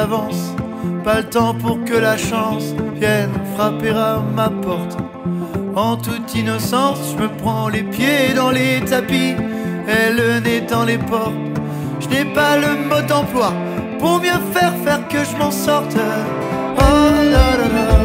d'avance, pas le temps pour que la chance vienne frapper à ma porte. En toute innocence, je me prends les pieds dans les tapis et le nez dans les portes. Je n'ai pas le mot d'emploi pour mieux faire que je m'en sorte. Oh là là là.